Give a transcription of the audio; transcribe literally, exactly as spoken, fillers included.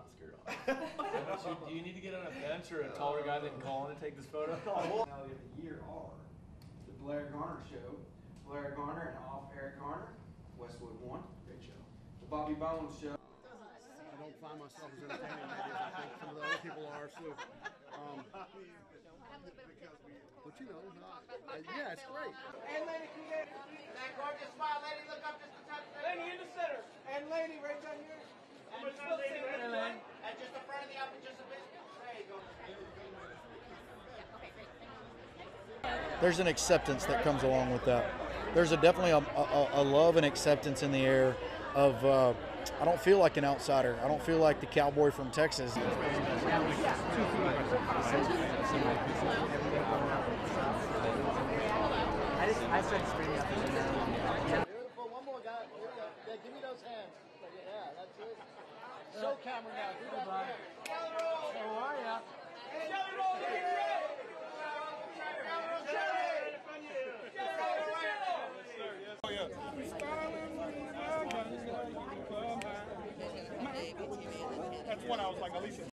not scared off. So do you need to get on a bench or a taller guy that can call in and take this photo? Personality of the year are the Blair Garner Show, Blair Garner and Off Eric Garner, Westwood One, great show. The Bobby Bones Show. I don't find myself as entertaining as I think some of the other people are. So, um, but you know, uh, I, yeah, it's great. And Lainey, can you get that gorgeous smile? Lainey, look up just a touch. Lainey in the center. And Lainey right down here. And, and, and just the front of the outfit, just a bit. There you go. There's an acceptance that comes along with that. There's a definitely a, a, a love and acceptance in the air of uh, I don't feel like an outsider. I don't feel like the cowboy from Texas. I just I started screaming out this now. Beautiful, one more guy. Yeah, give me those hands. Yeah, that's it. Show camera now. Do that again. How are ya? Jelly roll, get ready. That's one I was like, at least